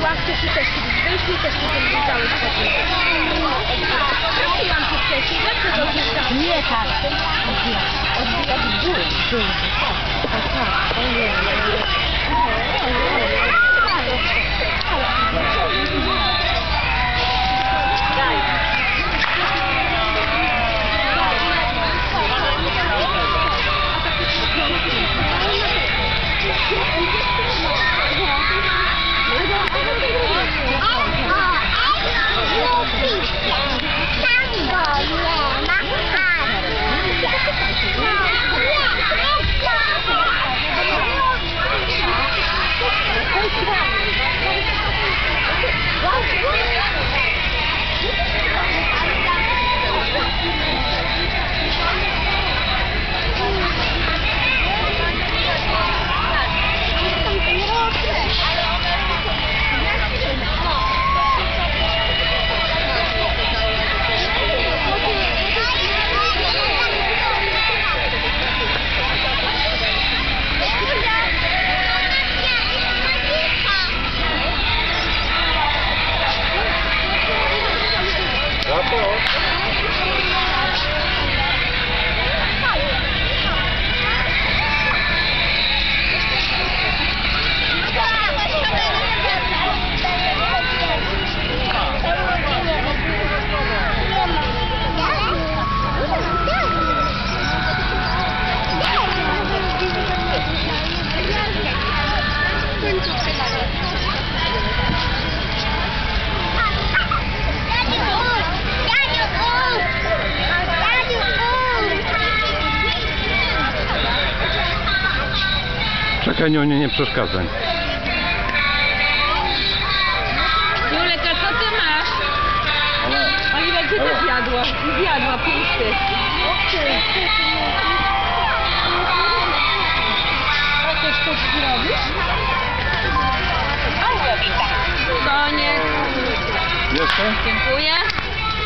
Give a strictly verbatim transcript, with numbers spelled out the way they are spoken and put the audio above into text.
ławce czy też kiedyś wyszli, też potem wydały spokój. Prosiłam cię wcześniej, dlaczego wyszłam? Nie tak. Odbija. Odbija w dół. W dół. Tak, tak. Czekaj, nie, nie, nie przeszkadzaj. Juleka, co ty masz? Oliwia, gdzie to zjadła? Zjadła, pusty. A coś coś robisz? Koniec. Jeszcze? Dziękuję.